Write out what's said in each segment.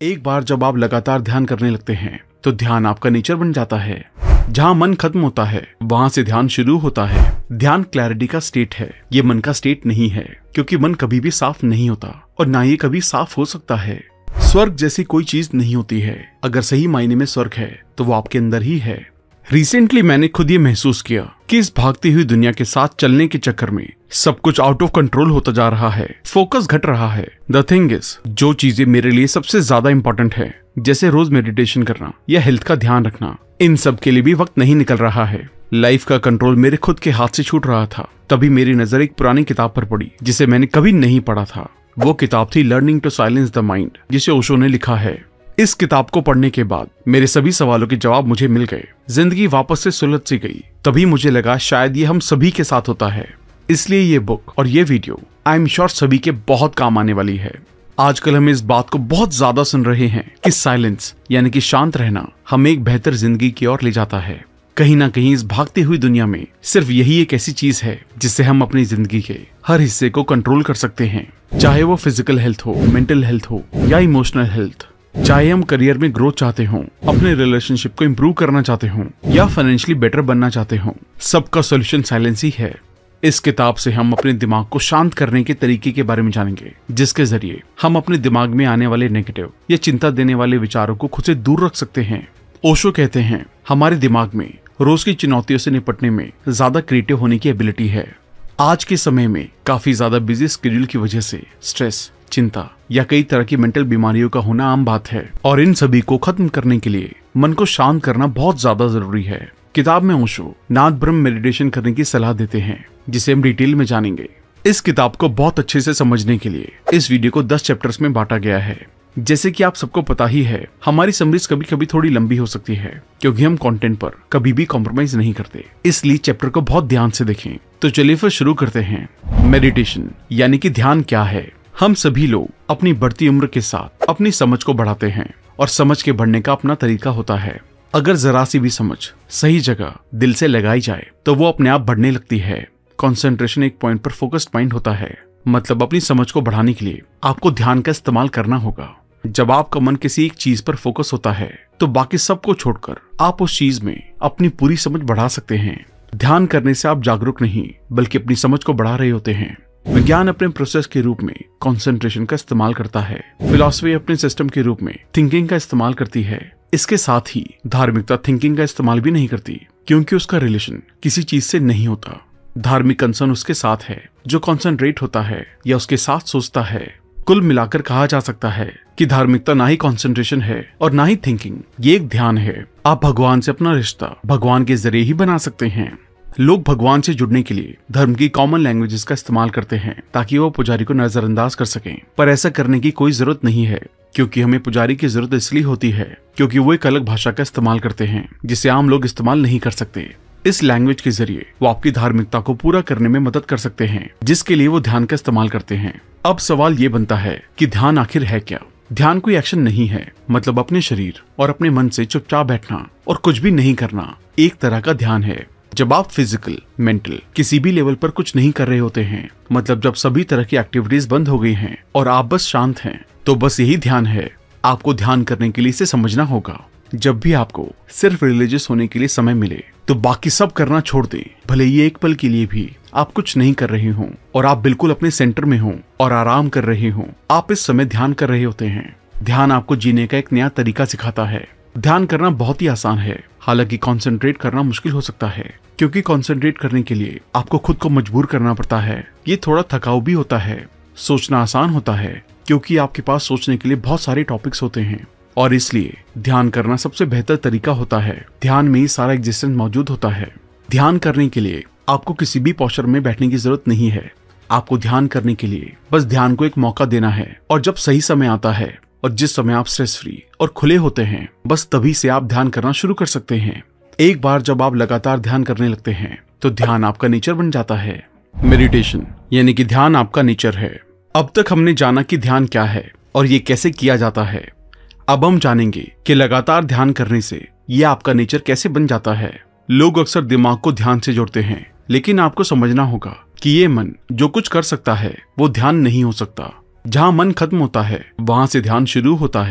एक बार जब आप लगातार ध्यान करने लगते हैं तो ध्यान आपका नेचर बन जाता है। जहाँ मन खत्म होता है वहां से ध्यान शुरू होता है। ध्यान क्लैरिटी का स्टेट है, ये मन का स्टेट नहीं है, क्योंकि मन कभी भी साफ नहीं होता और ना ये कभी साफ हो सकता है। स्वर्ग जैसी कोई चीज नहीं होती है। अगर सही मायने में स्वर्ग है तो वो आपके अंदर ही है। रिसेंटली मैंने खुद ये महसूस किया कि इस भागती हुई दुनिया के साथ चलने के चक्कर में सब कुछ आउट ऑफ कंट्रोल होता जा रहा है, फोकस घट रहा है। द थिंग इज, जो चीजें मेरे लिए सबसे ज्यादा इंपॉर्टेंट है, जैसे रोज मेडिटेशन करना या हेल्थ का ध्यान रखना, इन सब के लिए भी वक्त नहीं निकल रहा है। लाइफ का कंट्रोल मेरे खुद के हाथ से छूट रहा था। तभी मेरी नजर एक पुरानी किताब पर पड़ी जिसे मैंने कभी नहीं पढ़ा था। वो किताब थी learning to silence the mind, जिसे ओशो ने लिखा है। इस किताब को पढ़ने के बाद मेरे सभी सवालों के जवाब मुझे मिल गए। जिंदगी वापस से सुलझ सी गई। तभी मुझे लगा शायद ये हम सभी के साथ होता है। इसलिए ये बुक और ये वीडियो आई एम श्योर सभी के बहुत काम आने वाली है। आजकल हम इस बात को बहुत ज्यादा सुन रहे हैं कि साइलेंस यानी कि शांत रहना हमें एक बेहतर जिंदगी की ओर ले जाता है। कहीं ना कहीं इस भागती हुई दुनिया में सिर्फ यही एक ऐसी चीज है जिससे हम अपनी जिंदगी के हर हिस्से को कंट्रोल कर सकते हैं, चाहे वो फिजिकल हेल्थ हो, मेंटल हेल्थ हो या इमोशनल हेल्थ। चाहे हम करियर में ग्रोथ चाहते हों, अपने रिलेशनशिप को इम्प्रूव करना चाहते हों या फाइनेंशियली बेटर बनना चाहते हों, सबका सॉल्यूशन साइलेंस ही है। इस किताब से हम अपने दिमाग को शांत करने के तरीके के बारे में जानेंगे, जिसके जरिए हम अपने दिमाग में आने वाले नेगेटिव या चिंता देने वाले विचारों को खुद से दूर रख सकते हैं। ओशो कहते हैं हमारे दिमाग में रोज की चुनौतियों से निपटने में ज्यादा क्रिएटिव होने की एबिलिटी है। आज के समय में काफी ज्यादा बिजी शेड्यूल की वजह से स्ट्रेस, चिंता या कई तरह की मेंटल बीमारियों का होना आम बात है, और इन सभी को खत्म करने के लिए मन को शांत करना बहुत ज्यादा जरूरी है। किताब में ओशो नाद ब्रह्म मेडिटेशन करने की सलाह देते हैं, जिसे हम डिटेल में जानेंगे। इस किताब को बहुत अच्छे से समझने के लिए इस वीडियो को 10 चैप्टर्स में बांटा गया है। जैसे कि आप सबको पता ही है, हमारी समरीज कभी कभी थोड़ी लंबी हो सकती है, क्योंकि हम कंटेंट पर कभी भी कॉम्प्रोमाइज नहीं करते। इसलिए चैप्टर को बहुत ध्यान से देखें। तो चलिए फिर शुरू करते हैं। मेडिटेशन यानी कि ध्यान क्या है? हम सभी लोग अपनी बढ़ती उम्र के साथ अपनी समझ को बढ़ाते हैं, और समझ के बढ़ने का अपना तरीका होता है। अगर जरा सी भी समझ सही जगह दिल से लगाई जाए तो वो अपने आप बढ़ने लगती है। कंसंट्रेशन एक पॉइंट पर फोकस्ड माइंड होता है। मतलब अपनी समझ को बढ़ाने के लिए आपको ध्यान का इस्तेमाल करना होगा। जब आपका मन किसी एक चीज पर फोकस होता है तो बाकी सबको छोड़कर आप उस चीज में अपनी पूरी समझ बढ़ा सकते हैं। ध्यान करने से आप जागरूक नहीं बल्कि अपनी समझ को बढ़ा रहे होते हैं। विज्ञान अपने प्रोसेस के रूप में कंसंट्रेशन का इस्तेमाल करता है। फिलॉसफी अपने सिस्टम के रूप में थिंकिंग का इस्तेमाल करती है। इसके साथ ही धार्मिकता थिंकिंग का इस्तेमाल भी नहीं करती, क्योंकि उसका रिलेशन किसी चीज से नहीं होता। धार्मिक कंसर्न उसके साथ है जो कॉन्सेंट्रेट होता है या उसके साथ सोचता है। कुल मिलाकर कहा जा सकता है कि धार्मिकता ना ही कंसंट्रेशन है और ना ही थिंकिंग, ये एक ध्यान है। आप भगवान से अपना रिश्ता भगवान के जरिए ही बना सकते हैं। लोग भगवान से जुड़ने के लिए धर्म की कॉमन लैंग्वेजेस का इस्तेमाल करते हैं ताकि वो पुजारी को नजरअंदाज कर सकें, पर ऐसा करने की कोई जरूरत नहीं है, क्योंकि हमें पुजारी की जरूरत इसलिए होती है क्योंकि वो एक अलग भाषा का इस्तेमाल करते हैं जिसे आम लोग इस्तेमाल नहीं कर सकते। इस लैंग्वेज के जरिए वो आपकी धार्मिकता को पूरा करने में मदद कर सकते हैं, जिसके लिए वो ध्यान का इस्तेमाल करते हैं। अब सवाल ये बनता है कि ध्यान आखिर है क्या? ध्यान कोई एक्शन नहीं है, मतलब अपने शरीर और अपने मन से चुपचाप बैठना और कुछ भी नहीं करना एक तरह का ध्यान है। जब आप फिजिकल, मेंटल किसी भी लेवल पर कुछ नहीं कर रहे होते हैं, मतलब जब सभी तरह की एक्टिविटीज बंद हो गई हैं और आप बस शांत हैं, तो बस यही ध्यान है। आपको ध्यान करने के लिए इसे समझना होगा। जब भी आपको सिर्फ रिलीजियस होने के लिए समय मिले तो बाकी सब करना छोड़ दें। भले ये एक पल के लिए भी आप कुछ नहीं कर रहे हों और आप बिल्कुल अपने सेंटर में हों और आराम कर रहे हों, आप इस समय ध्यान कर रहे होते हैं। ध्यान आपको जीने का एक नया तरीका सिखाता है। ध्यान करना बहुत ही आसान है, हालांकि कंसंट्रेट करना मुश्किल हो सकता है, क्योंकि कंसंट्रेट करने के लिए आपको खुद को मजबूर करना पड़ता है। ये थोड़ा थकाऊ भी होता है। सोचना आसान होता है क्योंकि आपके पास सोचने के लिए बहुत सारे टॉपिक्स होते हैं, और इसलिए ध्यान करना सबसे बेहतर तरीका होता है। ध्यान में ही सारा एग्जिस्टेंस मौजूद होता है। ध्यान करने के लिए आपको किसी भी पोस्चर में बैठने की जरूरत नहीं है। आपको ध्यान करने के लिए बस ध्यान को एक मौका देना है, और जब सही समय आता है और जिस समय आप स्ट्रेस फ्री और खुले होते हैं, बस तभी से आप ध्यान करना शुरू कर सकते हैं। एक बार जब आप लगातार ध्यान करने लगते हैं तो ध्यान आपका नेचर बन जाता है। मेडिटेशन यानी कि ध्यान आपका नेचर है। अब तक हमने जाना कि ध्यान क्या है और ये कैसे किया जाता है। अब हम जानेंगे कि लगातार ध्यान करने से ये आपका नेचर कैसे बन जाता है। लोग अक्सर दिमाग को ध्यान से जोड़ते हैं, लेकिन आपको समझना होगा कि ये मन जो कुछ कर सकता है वो ध्यान नहीं हो सकता। जहाँ मन खत्म होता है वहां से ध्यान शुरू होता है।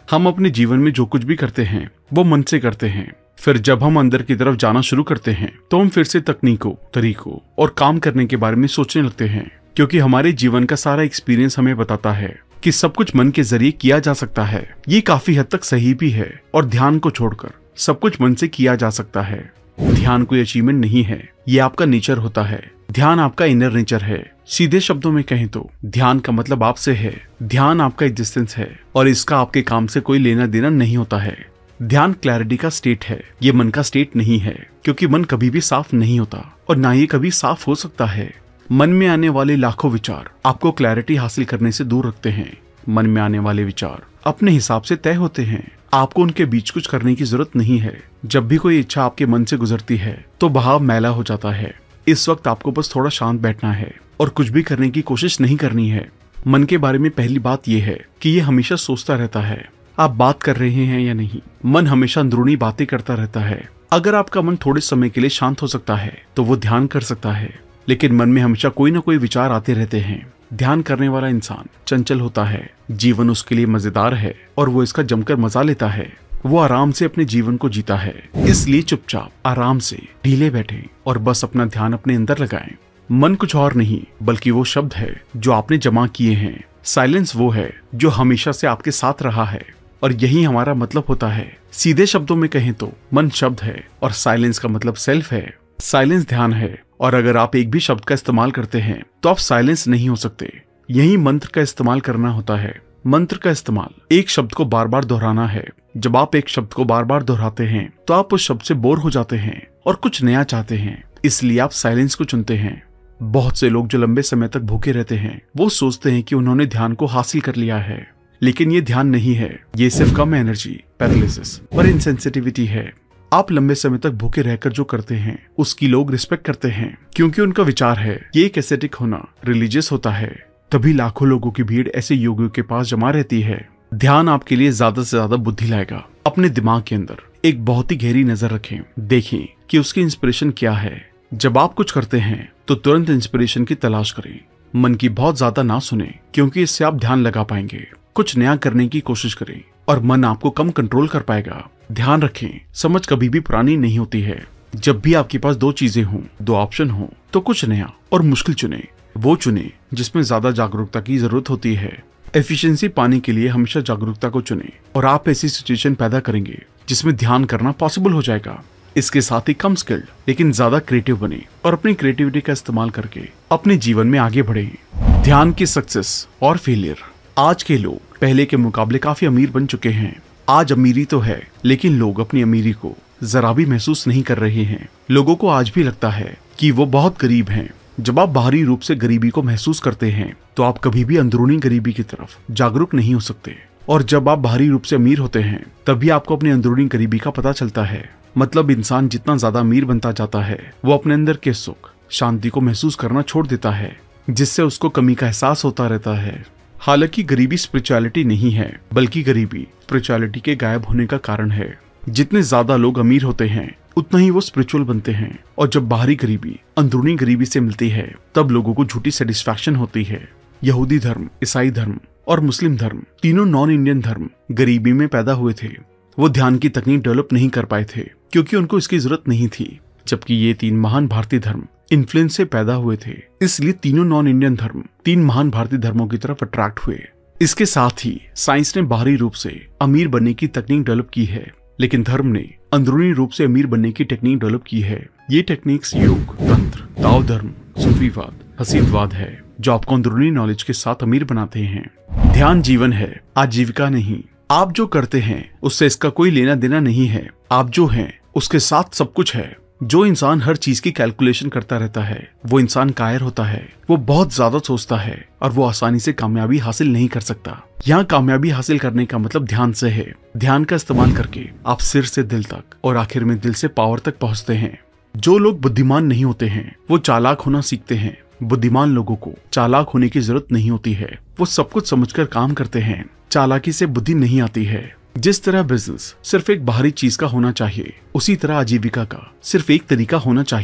हम अपने जीवन में जो कुछ भी करते हैं वो मन से करते हैं। फिर जब हम अंदर की तरफ जाना शुरू करते हैं तो हम फिर से तकनीकों, तरीकों और काम करने के बारे में सोचने लगते हैं, क्योंकि हमारे जीवन का सारा एक्सपीरियंस हमें बताता है कि सब कुछ मन के जरिए किया जा सकता है। ये काफी हद तक सही भी है और ध्यान को छोड़कर सब कुछ मन से किया जा सकता है। ध्यान कोई अचीवमेंट नहीं है, ये आपका नेचर होता है। ध्यान आपका इनर नेचर है। सीधे शब्दों में कहें तो ध्यान का मतलब आपसे है। ध्यान आपका एग्जिस्टेंस है और इसका आपके काम से कोई लेना देना नहीं होता है। ध्यान क्लैरिटी का स्टेट है, ये मन का स्टेट नहीं है, क्योंकि मन कभी भी साफ नहीं होता और ना ही कभी साफ हो सकता है। मन में आने वाले लाखों विचार आपको क्लैरिटी हासिल करने से दूर रखते हैं। मन में आने वाले विचार अपने हिसाब से तय होते हैं, आपको उनके बीच कुछ करने की जरूरत नहीं है। जब भी कोई इच्छा आपके मन से गुजरती है तो बहाव मैला हो जाता है। इस वक्त आपको बस थोड़ा शांत बैठना है और कुछ भी करने की कोशिश नहीं करनी है। मन के बारे में पहली बात यह है कि ये हमेशा सोचता रहता है आप बात कर रहे हैं या नहीं। मन हमेशा अंदरूनी बातें करता रहता है। अगर आपका मन थोड़े समय के लिए शांत हो सकता है तो वो ध्यान कर सकता है, लेकिन मन में हमेशा कोई ना कोई विचार आते रहते हैं। ध्यान करने वाला इंसान चंचल होता है, जीवन उसके लिए मजेदार है और वो इसका जमकर मजा लेता है। वो आराम से अपने जीवन को जीता है, इसलिए चुपचाप आराम से ढीले बैठे और बस अपना ध्यान अपने अंदर लगाएं। मन कुछ और नहीं बल्कि वो शब्द है जो आपने जमा किए हैं। साइलेंस वो है जो हमेशा से आपके साथ रहा है और यही हमारा मतलब होता है। सीधे शब्दों में कहें तो मन शब्द है और साइलेंस का मतलब सेल्फ है। साइलेंस ध्यान है और अगर आप एक भी शब्द का इस्तेमाल करते हैं तो आप साइलेंस नहीं हो सकते। यही मंत्र का इस्तेमाल करना होता है। मंत्र का इस्तेमाल एक शब्द को बार बार दोहराना है। जब आप एक शब्द को बार बार दोहराते हैं तो आप उस शब्द से बोर हो जाते हैं और कुछ नया चाहते हैं, इसलिए आप साइलेंस को चुनते हैं। बहुत से लोग जो लंबे समय तक भूखे रहते हैं वो सोचते हैं कि उन्होंने ध्यान को हासिल कर लिया है, लेकिन ये ध्यान नहीं है। ये सिर्फ कम एनर्जी, पैरालिसिस और इनसेंसिटिविटी है। आप लंबे समय तक भूखे रहकर जो करते हैं उसकी लोग रिस्पेक्ट करते हैं, क्योंकि उनका विचार है ये एक एस्थेटिक होना रिलीजियस होता है। तभी लाखों लोगों की भीड़ ऐसे योगियों के पास जमा रहती है। ध्यान आपके लिए ज्यादा से ज्यादा बुद्धि लाएगा। अपने दिमाग के अंदर एक बहुत ही गहरी नजर रखें, देखें कि उसकी इंस्पिरेशन क्या है। जब आप कुछ करते हैं तो तुरंत इंस्पिरेशन की तलाश करें। मन की बहुत ज्यादा ना सुने, क्योंकि इससे आप ध्यान लगा पाएंगे। कुछ नया करने की कोशिश करें और मन आपको कम कंट्रोल कर पाएगा। ध्यान रखें, समझ कभी भी पुरानी नहीं होती है। जब भी आपके पास दो चीजें हों, दो ऑप्शन हो, तो कुछ नया और मुश्किल चुने। वो चुने जिसमें ज्यादा जागरूकता की जरूरत होती है। एफिशिएंसी पाने के लिए हमेशा जागरूकता को चुने और आप ऐसी सिचुएशन पैदा करेंगे जिसमें ध्यान करना पॉसिबल हो जाएगा। इसके साथ ही कम स्किल्ड लेकिन ज्यादा क्रिएटिव बने और अपनी क्रिएटिविटी का इस्तेमाल करके अपने जीवन में आगे बढ़े। ध्यान की सक्सेस और फेलियर। आज के लोग पहले के मुकाबले काफी अमीर बन चुके हैं। आज अमीरी तो है, लेकिन लोग अपनी अमीरी को जरा भी महसूस नहीं कर रहे हैं। लोगों को आज भी लगता है कि वो बहुत गरीब हैं। जब आप बाहरी रूप से गरीबी को महसूस करते हैं तो आप कभी भी अंदरूनी गरीबी की तरफ जागरूक नहीं हो सकते, और जब आप बाहरी रूप से अमीर होते हैं तभी आपको अपनी अंदरूनी गरीबी का पता चलता है। मतलब इंसान जितना ज्यादा अमीर बनता जाता है वो अपने अंदर के सुख, शांति को महसूस करना छोड़ देता है, जिससे उसको कमी का एहसास होता रहता है। हालांकि गरीबी स्पिरिचुअलिटी नहीं है, बल्कि गरीबी स्पिरिचुअलिटी के गायब होने का कारण है। जितने ज्यादा लोग अमीर होते हैं उतना ही वो स्पिरिचुअल बनते हैं, और जब बाहरी गरीबी अंदरूनी गरीबी से मिलती है तब लोगों को झूठी सेटिस्फैक्शन होती है। यहूदी धर्म, ईसाई धर्म और मुस्लिम धर्म, तीनों नॉन इंडियन धर्म गरीबी में पैदा हुए थे। वो ध्यान की तकनीक डेवलप नहीं कर पाए थे क्योंकि उनको इसकी जरूरत नहीं थी, जबकि ये तीन महान भारतीय धर्म इन्फ्लुएंस से पैदा हुए थे। इसलिए तीनों नॉन इंडियन धर्म तीन महान भारतीय धर्मों की तरफ अट्रैक्ट हुए। इसके साथ ही साइंस ने बाहरी रूप से अमीर बनने की तकनीक डेवलप की है, लेकिन धर्म ने अंदरूनी रूप से अमीर बनने की टेक्निक डेवलप की है। ये टेक्निक्स योग, तंत्र, ताओ धर्म, सूफीवाद, हसीदवाद है, जो आपको अंदरूनी नॉलेज के साथ अमीर बनाते हैं। ध्यान जीवन है, आजीविका नहीं। आप जो करते हैं उससे इसका कोई लेना देना नहीं है। आप जो हैं उसके साथ सब कुछ है। जो इंसान हर चीज की कैलकुलेशन करता रहता है वो इंसान कायर होता है। वो बहुत ज्यादा सोचता है और वो आसानी से कामयाबी हासिल नहीं कर सकता। यहाँ कामयाबी हासिल करने का मतलब ध्यान से है। ध्यान का इस्तेमाल करके आप सिर से दिल तक और आखिर में दिल से पावर तक पहुँचते हैं। जो लोग बुद्धिमान नहीं होते हैं वो चालाक होना सीखते हैं। बुद्धिमान लोगों को चालाक होने की जरूरत नहीं होती है। वो सब कुछ समझकर काम करते हैं। चालाकी से बुद्धि नहीं आती है। जिस तरह बिजनेस सिर्फ एक बाहरी चीज का होना चाहिए, उसी तरह आजीविका का सिर्फ एक तरीका होना चाहिए।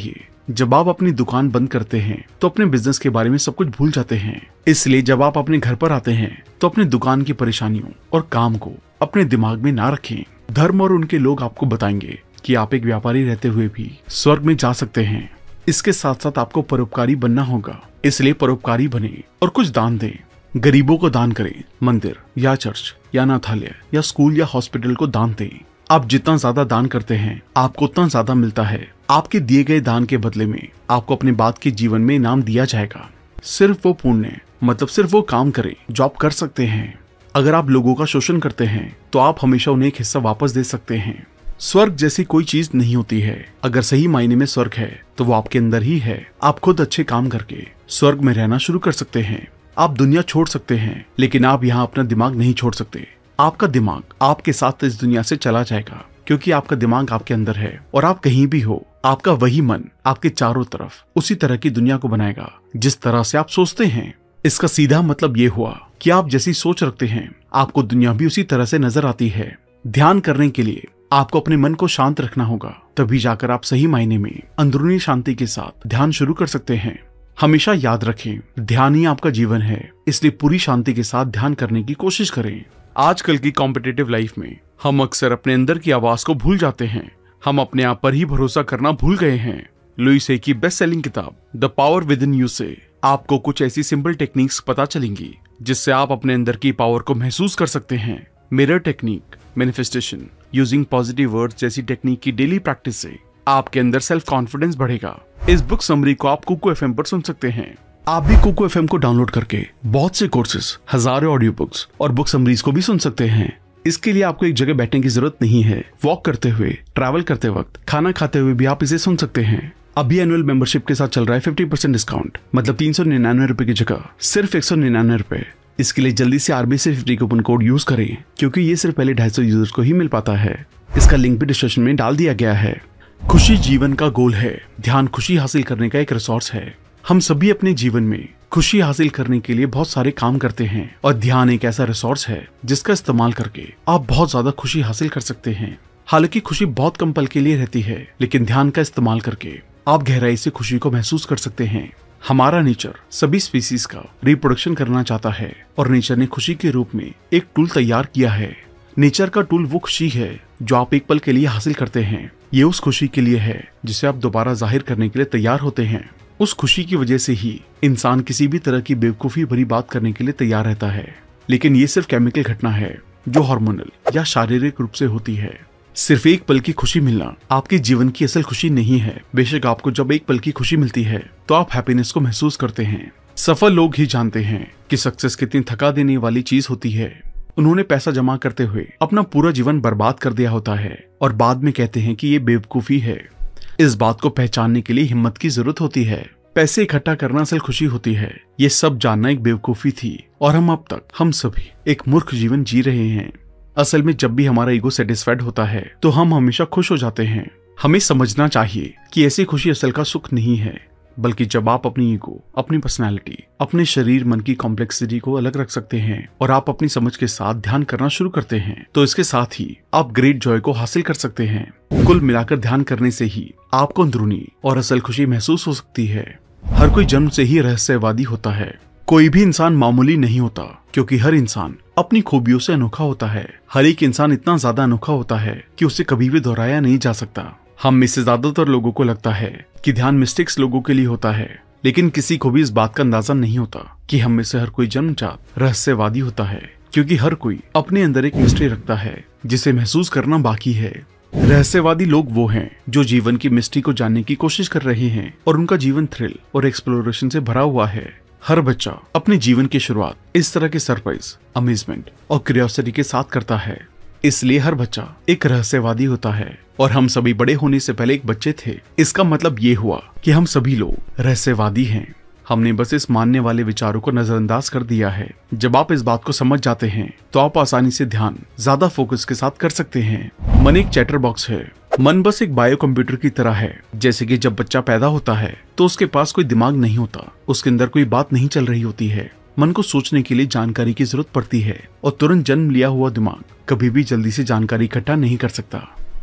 जब आप अपनी दुकान बंद करते हैं तो अपने बिजनेस के बारे में सब कुछ भूल जाते हैं। इसलिए जब आप अपने घर पर आते हैं तो अपनी दुकान की परेशानियों और काम को अपने दिमाग में ना रखें। धर्म और उनके लोग आपको बताएंगे कि आप एक व्यापारी रहते हुए भी स्वर्ग में जा सकते हैं। इसके साथ साथ आपको परोपकारी बनना होगा, इसलिए परोपकारी बने और कुछ दान दें। गरीबों को दान करें, मंदिर या चर्च या अनाथालय या स्कूल या हॉस्पिटल को दान दें। आप जितना ज्यादा दान करते हैं आपको उतना ज्यादा मिलता है। आपके दिए गए दान के बदले में आपको अपने बाद के जीवन में इनाम दिया जाएगा। सिर्फ वो पुण्य मतलब सिर्फ वो काम करें जो आप कर सकते हैं। अगर आप लोगों का शोषण करते हैं तो आप हमेशा उन्हें एक हिस्सा वापस दे सकते हैं। स्वर्ग जैसी कोई चीज नहीं होती है। अगर सही मायने में स्वर्ग है तो वो आपके अंदर ही है। आप खुद अच्छे काम करके स्वर्ग में रहना शुरू कर सकते हैं। आप दुनिया छोड़ सकते हैं, लेकिन आप यहाँ अपना दिमाग नहीं छोड़ सकते। आपका दिमाग आपके साथ इस दुनिया से चला जाएगा, क्योंकि आपका दिमाग आपके अंदर है और आप कहीं भी हो आपका वही मन आपके चारों तरफ उसी तरह की दुनिया को बनाएगा जिस तरह से आप सोचते हैं। इसका सीधा मतलब ये हुआ कि आप जैसी सोच रखते हैं आपको दुनिया भी उसी तरह से नजर आती है। ध्यान करने के लिए आपको अपने मन को शांत रखना होगा, तभी जाकर आप सही मायने में अंदरूनी शांति के साथ ध्यान शुरू कर सकते हैं। हमेशा याद रखें, ध्यान ही आपका जीवन है, इसलिए पूरी शांति के साथ ध्यान करने की कोशिश करें। आजकल की कॉम्पिटिटिव लाइफ में हम अक्सर अपने अंदर की आवाज को भूल जाते हैं। हम अपने आप पर ही भरोसा करना भूल गए हैं। लुइस की बेस्ट सेलिंग किताब the power within you से आपको कुछ ऐसी सिंपल टेक्निक्स पता चलेंगी जिससे आप अपने अंदर की पावर को महसूस कर सकते हैं। Mirror technique, manifestation, using positive words जैसी टेक्निक की डेली प्रैक्टिस से आपके अंदर सेल्फ कॉन्फिडेंस बढ़ेगा। इस बुक समरी को आप कुकू एफएम पर सुन सकते हैं। आप भी कुकू एफएम को डाउनलोड करके बहुत से कोर्सेज, हजारों ऑडियो बुक्स और बुक समरीज को भी सुन सकते हैं। इसके लिए आपको एक जगह बैठने की जरूरत नहीं है। वॉक करते हुए, ट्रैवल करते वक्त, खाना खाते हुए भी आप इसे सुन सकते हैं। अभी एनुअल मेंबरशिप के साथ चल रहा है 50% डिस्काउंट, मतलब 399 रुपए की जगह सिर्फ 199 रुपए। इसके लिए जल्दी से RBC 50 कूपन कोड यूज करें, क्योंकि ये सिर्फ पहले 250 यूजर्स को ही मिल पाता है। इसका लिंक भी डिस्क्रिप्शन में डाल दिया गया है। खुशी जीवन का गोल है। ध्यान खुशी हासिल करने का एक रिसोर्स है। हम सभी अपने जीवन में खुशी हासिल करने के लिए बहुत सारे काम करते हैं और ध्यान एक ऐसा रिसोर्स है जिसका इस्तेमाल करके आप बहुत ज्यादा खुशी हासिल कर सकते हैं। हालांकि खुशी बहुत कम पल के लिए रहती है, लेकिन ध्यान का इस्तेमाल करके आप गहराई से खुशी को महसूस कर सकते हैं। हमारा नेचर सभी स्पीसीज का रिप्रोडक्शन करना चाहता है और नेचर ने खुशी के रूप में एक टूल तैयार किया है। नेचर का टूल वो खुशी है जो आप एक पल के लिए हासिल करते हैं। ये उस खुशी के लिए है जिसे आप दोबारा जाहिर करने के लिए तैयार होते हैं। उस खुशी की वजह से ही इंसान किसी भी तरह की बेवकूफी भरी बात करने के लिए तैयार रहता है। लेकिन ये सिर्फ केमिकल घटना है जो हार्मोनल या शारीरिक रूप से होती है। सिर्फ एक पल की खुशी मिलना आपके जीवन की असल खुशी नहीं है। बेशक आपको जब एक पल की खुशी मिलती है तो आप हैप्पीनेस को महसूस करते हैं। सफल लोग ही जानते हैं कि सक्सेस कितनी थका देने वाली चीज होती है। उन्होंने पैसा जमा करते हुए अपना पूरा जीवन बर्बाद कर दिया होता है और बाद में कहते हैं कि ये बेवकूफी है। इस बात को पहचानने के लिए हिम्मत की जरूरत होती है। पैसे इकट्ठा करना असल खुशी होती है। ये सब जानना एक बेवकूफी थी और हम सभी एक मूर्ख जीवन जी रहे हैं। असल में जब भी हमारा ईगो सेटिस्फाइड होता है तो हम हमेशा खुश हो जाते हैं। हमें समझना चाहिए कि ऐसी खुशी असल का सुख नहीं है, बल्कि जब आप अपनी ईगो, अपनी पर्सनैलिटी, अपने शरीर मन की कॉम्प्लेक्सिटी को अलग रख सकते हैं और आप अपनी समझ के साथ ध्यान करना शुरू करते हैं, तो इसके साथ ही आप ग्रेट जॉय को हासिल कर सकते हैं। कुल मिलाकर ध्यान करने से ही आपको अंदरूनी और असल खुशी महसूस हो सकती है। हर कोई जन्म से ही रहस्यवादी होता है। कोई भी इंसान मामूली नहीं होता, क्योंकि हर इंसान अपनी खूबियों से अनोखा होता है। हर एक इंसान इतना ज्यादा अनोखा होता है कि उसे कभी भी दोहराया नहीं जा सकता। हम में से ज्यादातर लोगों को लगता है कि ध्यान मिस्टेक्स लोगों के लिए होता है, लेकिन किसी को भी इस बात का अंदाजा नहीं होता कि हम में से हर कोई जन्मजात रहस्यवादी होता है, क्योंकि हर कोई अपने अंदर एक मिस्ट्री रखता है जिसे महसूस करना बाकी है। रहस्यवादी लोग वो हैं जो जीवन की मिस्ट्री को जानने की कोशिश कर रहे हैं और उनका जीवन थ्रिल और एक्सप्लोरेशन से भरा हुआ है। हर बच्चा अपने जीवन की शुरुआत इस तरह के सरप्राइज, अमेजमेंट और क्यूरियोसिटी के साथ करता है। इसलिए हर बच्चा एक रहस्यवादी होता है और हम सभी बड़े होने से पहले एक बच्चे थे। इसका मतलब ये हुआ कि हम सभी लोग रहस्यवादी हैं। हमने बस इस मानने वाले विचारों को नजरअंदाज कर दिया है। जब आप इस बात को समझ जाते हैं तो आप आसानी से ध्यान ज्यादा फोकस के साथ कर सकते हैं। मन एक चैटर बॉक्स है। मन बस एक बायो कंप्यूटर की तरह है। जैसे कि जब बच्चा पैदा होता है तो उसके पास कोई दिमाग नहीं होता, उसके अंदर कोई बात नहीं चल रही होती है। मन को सोचने के लिए जानकारी की जरूरत पड़ती है और तुरंत जन्म लिया हुआ दिमाग कभी भी जल्दी से जानकारी इकट्ठा नहीं कर सकता।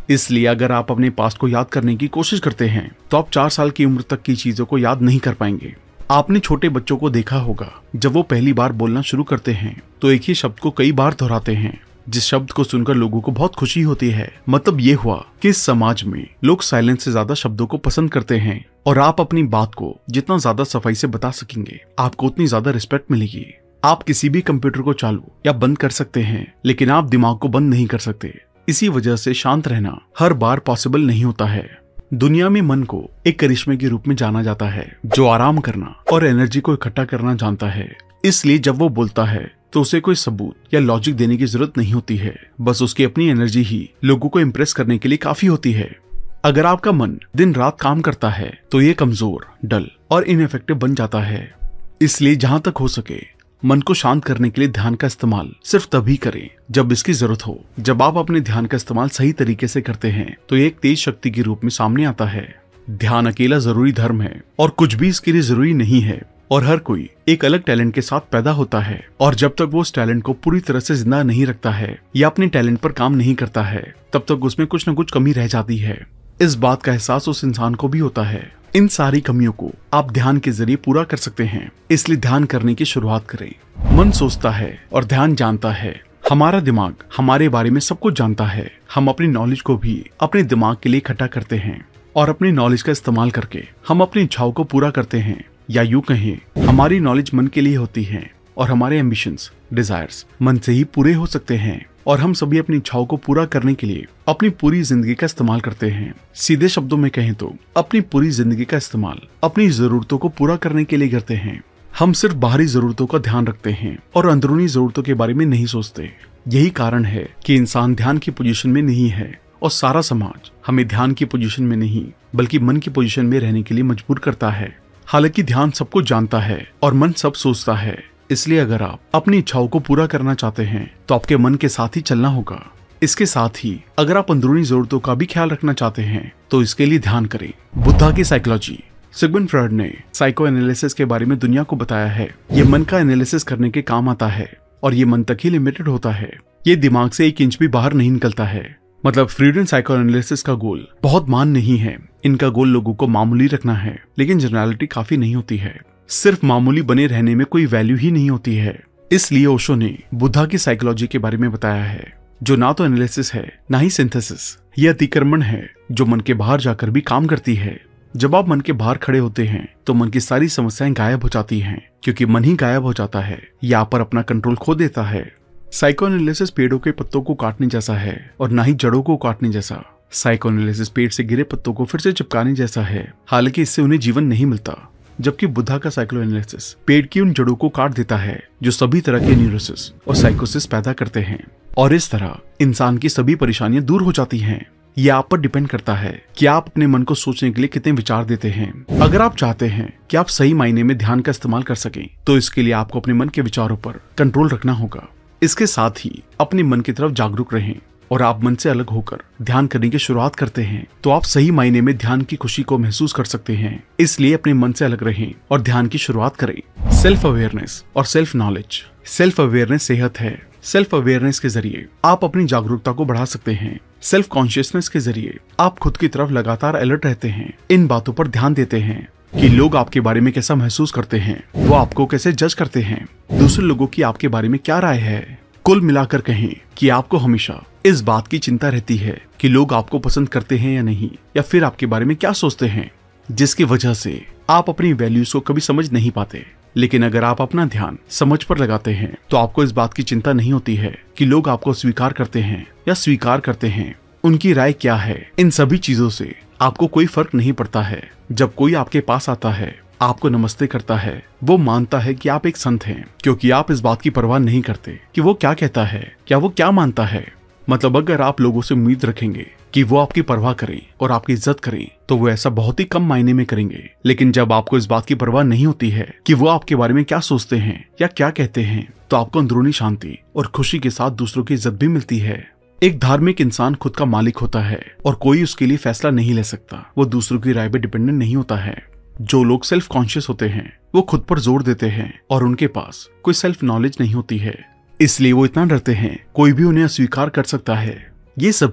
इसलिए अगर आप अपने पास्ट को याद करने की कोशिश करते हैं तो आप 4 साल की उम्र तक की चीजों को याद नहीं कर पाएंगे। आपने छोटे बच्चों को देखा होगा, जब वो पहली बार बोलना शुरू करते हैं तो एक ही शब्द को कई बार दोहराते हैं, जिस शब्द को सुनकर लोगों को बहुत खुशी होती है। मतलब ये हुआ कि इस समाज में लोग साइलेंस से ज्यादा शब्दों को पसंद करते हैं, और आप अपनी बात को जितना ज्यादा सफाई से बता सकेंगे आपको उतनी ज्यादा रिस्पेक्ट मिलेगी। आप किसी भी कंप्यूटर को चालू या बंद कर सकते हैं, लेकिन आप दिमाग को बंद नहीं कर सकते। इसी वजह से शांत रहना हर बार पॉसिबल नहीं होता है। दुनिया में मन को एक करिश्मे के रूप में जाना जाता है, जो आराम करना और एनर्जी को इकट्ठा करना जानता है। इसलिए जब वो बोलता है तो उसे कोई सबूत या लॉजिक देने की जरूरत नहीं होती है, बस उसकी अपनी एनर्जी ही लोगों को इम्प्रेस करने के लिए काफी होती है। अगर आपका मन दिन रात काम करता है तो ये कमजोर, डल और इनइफेक्टिव बन जाता है। इसलिए जहां तक हो सके मन को शांत करने के लिए ध्यान का इस्तेमाल सिर्फ तभी करें जब इसकी जरूरत हो। जब आप अपने ध्यान का इस्तेमाल सही तरीके से करते हैं तो ये एक तेज शक्ति के रूप में सामने आता है। ध्यान अकेला जरूरी धर्म है और कुछ भी इसके लिए जरूरी नहीं है, और हर कोई एक अलग टैलेंट के साथ पैदा होता है, और जब तक वो उस टैलेंट को पूरी तरह से जिंदा नहीं रखता है या अपने टैलेंट पर काम नहीं करता है तब तक उसमें कुछ न कुछ कमी रह जाती है। इस बात का एहसास उस इंसान को भी होता है। इन सारी कमियों को आप ध्यान के जरिए पूरा कर सकते हैं, इसलिए ध्यान करने की शुरुआत करें। मन सोचता है और ध्यान जानता है। हमारा दिमाग हमारे बारे में सब कुछ जानता है। हम अपनी नॉलेज को भी अपने दिमाग के लिए इकट्ठा करते हैं, और अपनी नॉलेज का इस्तेमाल करके हम अपनी इच्छाओं को पूरा करते हैं, या यूं कहें हमारी नॉलेज मन के लिए होती है और हमारे एम्बिशंस, डिजायर्स मन से ही पूरे हो सकते हैं। और हम सभी अपनी इच्छाओं को पूरा करने के लिए अपनी पूरी जिंदगी का इस्तेमाल करते हैं। सीधे शब्दों में कहें तो अपनी पूरी जिंदगी का इस्तेमाल अपनी जरूरतों को पूरा करने के लिए करते हैं। हम सिर्फ बाहरी जरूरतों का ध्यान रखते हैं और अंदरूनी जरूरतों के बारे में नहीं सोचते। यही कारण है कि इंसान ध्यान की पोजीशन में नहीं है, और सारा समाज हमें ध्यान की पोजीशन में नहीं बल्कि मन की पोजीशन में रहने के लिए मजबूर करता है। हालांकि ध्यान सब कुछ जानता है और मन सब सोचता है। इसलिए अगर आप अपनी इच्छाओं को पूरा करना चाहते हैं तो आपके मन के साथ ही चलना होगा। इसके साथ ही अगर आप अंदरूनी जरूरतों का भी ख्याल रखना चाहते हैं तो इसके लिए ध्यान करें। बुद्धा की साइकोलॉजी। सिगमंड फ्रॉयड ने साइको एनालिसिस के बारे में दुनिया को बताया है। ये मन का एनालिसिस करने के काम आता है, और ये मन तक ही लिमिटेड होता है। ये दिमाग से 1 इंच भी बाहर नहीं निकलता है। मतलब फ्रीड एंड साइको एनालिसिस का गोल बहुत मान नहीं है। इनका गोल लोगों को मामूली रखना है, लेकिन जनरलिटी काफी नहीं होती है। सिर्फ मामूली बने रहने में कोई वैल्यू ही नहीं होती है। इसलिए ओशो ने बुद्धा की साइकोलॉजी के बारे में बताया है, जो ना तो एनालिसिस है ना ही सिंथेसिस। यह अतिक्रमण है जो मन के बाहर जाकर भी काम करती है। जब आप मन के बाहर खड़े होते हैं तो मन की सारी समस्याएं गायब हो जाती हैं, क्योंकि मन ही गायब हो जाता है या आप पर अपना कंट्रोल खो देता है। साइको एनालिसिस पेड़ों के पत्तों को काटने जैसा है और ना ही जड़ों को काटने जैसा। साइको एनालिसिस पेड़ से गिरे पत्तों को फिर से चिपकाने जैसा है, हालांकि इससे उन्हें जीवन नहीं मिलता। जबकि बुद्धा का साइको एनालिसिस पेड़ की उन जड़ों को काट देता है जो सभी तरह के न्यूरोसिस और साइकोसिस पैदा करते हैं, और इस तरह इंसान की सभी परेशानियां दूर हो जाती हैं। यह आप पर डिपेंड करता है कि आप अपने मन को सोचने के लिए कितने विचार देते हैं। अगर आप चाहते हैं कि आप सही मायने में ध्यान का इस्तेमाल कर सकें तो इसके लिए आपको अपने मन के विचारों पर कंट्रोल रखना होगा। इसके साथ ही अपने मन की तरफ जागरूक रहें, और आप मन से अलग होकर ध्यान करने की शुरुआत करते हैं तो आप सही मायने में ध्यान की खुशी को महसूस कर सकते हैं। इसलिए अपने मन से अलग रहें और ध्यान की शुरुआत करें। सेल्फ अवेयरनेस और सेल्फ नॉलेज। सेल्फ अवेयरनेस सेहत है। सेल्फ अवेयरनेस के जरिए आप अपनी जागरूकता को बढ़ा सकते हैं। सेल्फ कॉन्शियसनेस के जरिए आप खुद की तरफ लगातार अलर्ट रहते हैं, इन बातों पर ध्यान देते हैं कि लोग आपके बारे में कैसा महसूस करते हैं, वो आपको कैसे जज करते हैं, दूसरे लोगों की आपके बारे में क्या राय है। कुल मिलाकर कहें कि आपको हमेशा इस बात की चिंता रहती है कि लोग आपको पसंद करते हैं या नहीं, या फिर आपके बारे में क्या सोचते हैं, जिसकी वजह से आप अपनी वैल्यूज को कभी समझ नहीं पाते। लेकिन अगर आप अपना ध्यान समझ पर लगाते हैं तो आपको इस बात की चिंता नहीं होती है कि लोग आपको स्वीकार करते हैं या स्वीकार करते हैं, उनकी राय क्या है। इन सभी चीजों से आपको कोई फर्क नहीं पड़ता है। जब कोई आपके पास आता है, आपको नमस्ते करता है, वो मानता है कि आप एक संत हैं, क्योंकि आप इस बात की परवाह नहीं करते कि वो क्या कहता है, क्या वो क्या मानता है। मतलब अगर आप लोगों से उम्मीद रखेंगे कि वो आपकी परवाह करें और आपकी इज्जत करें तो वो ऐसा बहुत ही कम मायने में करेंगे। लेकिन जब आपको इस बात की परवाह नहीं होती है कि वो आपके बारे में क्या सोचते हैं या क्या कहते हैं, तो आपको अंदरूनी शांति और खुशी के साथ दूसरों की इज्जत भी मिलती है। एक धार्मिक इंसान खुद का मालिक होता है और कोई उसके लिए फैसला नहीं ले सकता। वो दूसरों की राय पर डिपेंडेंट नहीं होता है। जो लोग सेल्फ कॉन्शियस होते हैं वो खुद पर जोर देते हैं और उनके पास कोई सेल्फ नॉलेज नहीं होती है, इसलिए वो इतना डरते हैं कोई भी उन्हें अस्वीकार कर सकता है। ये सभी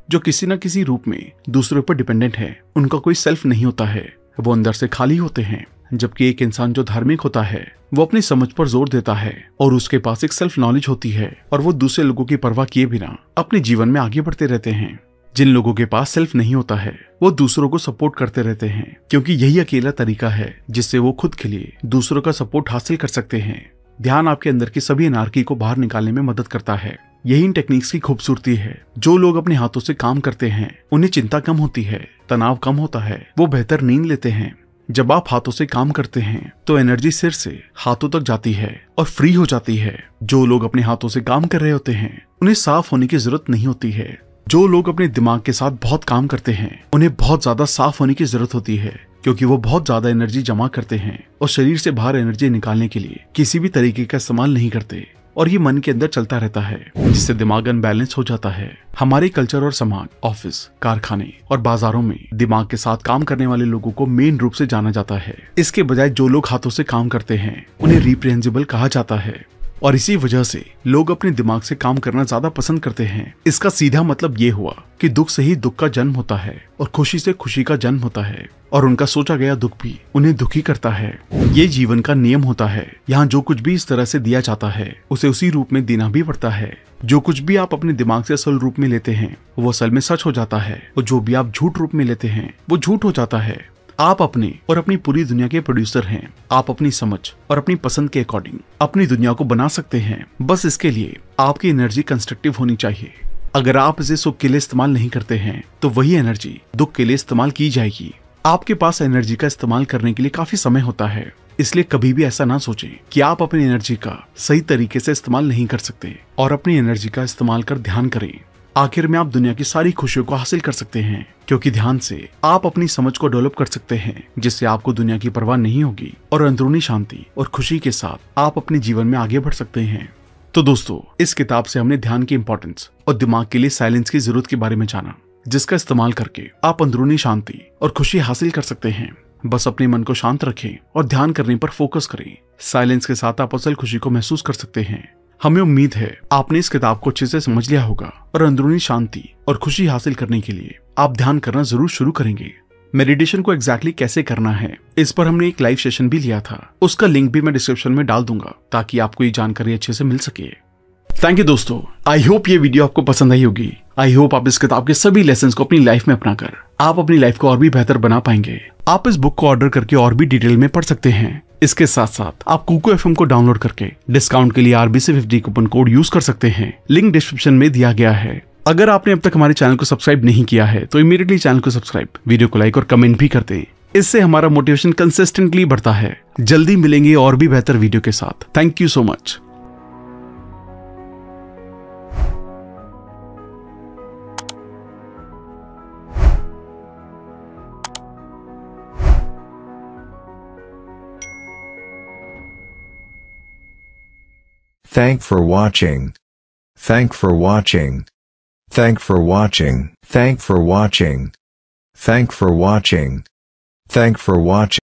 जो किसी न किसी रूप में दूसरों पर डिपेंडेंट है, उनका कोई सेल्फ नहीं होता है, वो अंदर से खाली होते हैं। जबकि एक इंसान जो धार्मिक होता है वो अपनी समझ पर जोर देता है और उसके पास एक सेल्फ नॉलेज होती है और वो दूसरे लोगों की परवाह किए बिना अपने जीवन में आगे बढ़ते रहते हैं। जिन लोगों के पास सेल्फ नहीं होता है वो दूसरों को सपोर्ट करते रहते हैं, क्योंकि यही अकेला तरीका है जिससे वो खुद के लिए दूसरों का सपोर्ट हासिल कर सकते हैं। ध्यान आपके अंदर की सभी एनार्की को बाहर निकालने में मदद करता है। यही इन टेक्निक्स की खूबसूरती है। जो लोग अपने हाथों से काम करते हैं उन्हें चिंता कम होती है, तनाव कम होता है, वो बेहतर नींद लेते हैं। जब आप हाथों से काम करते हैं तो एनर्जी सिर से हाथों तक जाती है और फ्री हो जाती है। जो लोग अपने हाथों से काम कर रहे होते हैं उन्हें साफ होने की जरूरत नहीं होती है। जो लोग अपने दिमाग के साथ बहुत काम करते हैं उन्हें बहुत ज्यादा साफ होने की जरूरत होती है, क्योंकि वो बहुत ज्यादा एनर्जी जमा करते हैं और शरीर से बाहर एनर्जी निकालने के लिए किसी भी तरीके का इस्तेमाल नहीं करते और ये मन के अंदर चलता रहता है, जिससे दिमाग अनबैलेंस हो जाता है। हमारे कल्चर और समाज, ऑफिस, कारखाने और बाजारों में दिमाग के साथ काम करने वाले लोगों को मेन रूप से जाना जाता है। इसके बजाय जो लोग हाथों से काम करते हैं उन्हें रिप्रेहेंसिबल कहा जाता है और इसी वजह से लोग अपने दिमाग से काम करना ज्यादा पसंद करते हैं। इसका सीधा मतलब ये हुआ कि दुख से ही दुख का जन्म होता है और खुशी से खुशी का जन्म होता है और उनका सोचा गया दुख भी उन्हें दुखी करता है। ये जीवन का नियम होता है। यहाँ जो कुछ भी इस तरह से दिया जाता है उसे उसी रूप में देना भी पड़ता है। जो कुछ भी आप अपने दिमाग से असल रूप में लेते हैं वो असल में सच हो जाता है और जो भी आप झूठ रूप में लेते हैं वो झूठ हो जाता है। आप अपने और अपनी पूरी दुनिया के प्रोड्यूसर हैं। आप अपनी समझ और अपनी पसंद के अकॉर्डिंग अपनी दुनिया को बना सकते हैं। बस इसके लिए आपकी एनर्जी कंस्ट्रक्टिव होनी चाहिए। अगर आप इसे सुख के लिए इस्तेमाल नहीं करते हैं तो वही एनर्जी दुख के लिए इस्तेमाल की जाएगी। आपके पास एनर्जी का इस्तेमाल करने के लिए काफी समय होता है, इसलिए कभी भी ऐसा ना सोचें कि आप अपनी एनर्जी का सही तरीके से इस्तेमाल नहीं कर सकते और अपनी एनर्जी का इस्तेमाल कर ध्यान करें। आखिर में आप दुनिया की सारी खुशियों को हासिल कर सकते हैं, क्योंकि ध्यान से आप अपनी समझ को डेवलप कर सकते हैं, जिससे आपको दुनिया की परवाह नहीं होगी और अंदरूनी शांति और खुशी के साथ आप अपने जीवन में आगे बढ़ सकते हैं। तो दोस्तों, इस किताब से हमने ध्यान की इंपॉर्टेंस और दिमाग के लिए साइलेंस की जरूरत के बारे में जाना, जिसका इस्तेमाल करके आप अंदरूनी शांति और खुशी हासिल कर सकते हैं। बस अपने मन को शांत रखें और ध्यान करने पर फोकस करें। साइलेंस के साथ आप असल खुशी को महसूस कर सकते हैं। हमें उम्मीद है आपने इस किताब को अच्छे से समझ लिया होगा और अंदरूनी शांति और खुशी हासिल करने के लिए आप ध्यान करना जरूर शुरू करेंगे। मेडिटेशन को एग्जैक्टली कैसे करना है इस पर हमने एक लाइव सेशन भी लिया था, उसका लिंक भी मैं डिस्क्रिप्शन में डाल दूंगा ताकि आपको ये जानकारी अच्छे से मिल सके। थैंक यू दोस्तों, आई होप ये वीडियो आपको पसंद आई होगी। आई होप आप इस किताब के सभी लेसन्स को अपनी लाइफ में अपनाकर आप अपनी लाइफ को और भी बेहतर बना पाएंगे। आप इस बुक को ऑर्डर करके और भी डिटेल में पढ़ सकते हैं। इसके साथ साथ आप कुकू एफएम को डाउनलोड करके डिस्काउंट के लिए RBC50 कूपन कोड यूज कर सकते हैं। लिंक डिस्क्रिप्शन में दिया गया है। अगर आपने अब तक हमारे चैनल को सब्सक्राइब नहीं किया है तो इमीडिएटली चैनल को सब्सक्राइब, वीडियो को लाइक और कमेंट भी कर दें। इससे हमारा मोटिवेशन कंसिस्टेंटली बढ़ता है। जल्दी मिलेंगे और भी बेहतर वीडियो के साथ। Thank you so much. Thank for watching. Thank for watching. Thank for watching. Thank for watching. Thank for watching. Thank for watching.